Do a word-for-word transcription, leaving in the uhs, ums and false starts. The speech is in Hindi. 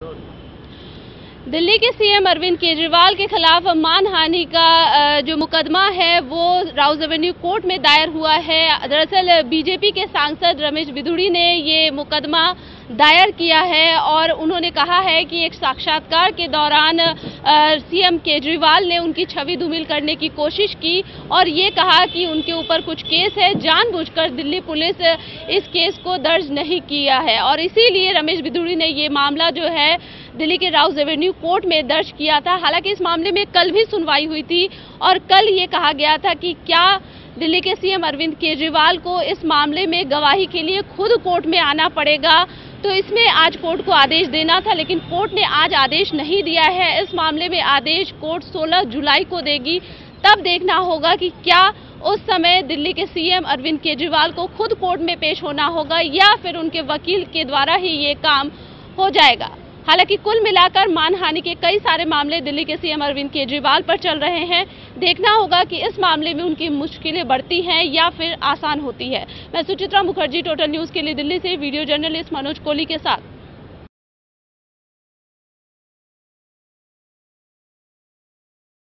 दिल्ली के सीएम अरविंद केजरीवाल के खिलाफ मानहानि का जो मुकदमा है वो राउज एवेन्यू कोर्ट में दायर हुआ है। दरअसल बीजेपी के सांसद रमेश बिधूड़ी ने ये मुकदमा दायर किया है और उन्होंने कहा है कि एक साक्षात्कार के दौरान सीएम केजरीवाल ने उनकी छवि धूमिल करने की कोशिश की और ये कहा कि उनके ऊपर कुछ केस है, जानबूझकर दिल्ली पुलिस इस केस को दर्ज नहीं किया है और इसीलिए रमेश बिधूड़ी ने ये मामला जो है दिल्ली के राउज एवेन्यू कोर्ट में दर्ज किया था। हालांकि इस मामले में कल भी सुनवाई हुई थी और कल ये कहा गया था कि क्या दिल्ली के सीएम अरविंद केजरीवाल को इस मामले में गवाही के लिए खुद कोर्ट में आना पड़ेगा, तो इसमें आज कोर्ट को आदेश देना था, लेकिन कोर्ट ने आज आदेश नहीं दिया है। इस मामले में आदेश कोर्ट सोलह जुलाई को देगी। तब देखना होगा कि क्या उस समय दिल्ली के सीएम अरविंद केजरीवाल को खुद कोर्ट में पेश होना होगा या फिर उनके वकील के द्वारा ही ये काम हो जाएगा। हालांकि कुल मिलाकर मानहानि के कई सारे मामले दिल्ली के सीएम अरविंद केजरीवाल पर चल रहे हैं। देखना होगा कि इस मामले में उनकी मुश्किलें बढ़ती हैं या फिर आसान होती है। मैं सुचित्रा मुखर्जी, टोटल न्यूज के लिए दिल्ली से वीडियो जर्नलिस्ट मनोज कोहली के साथ।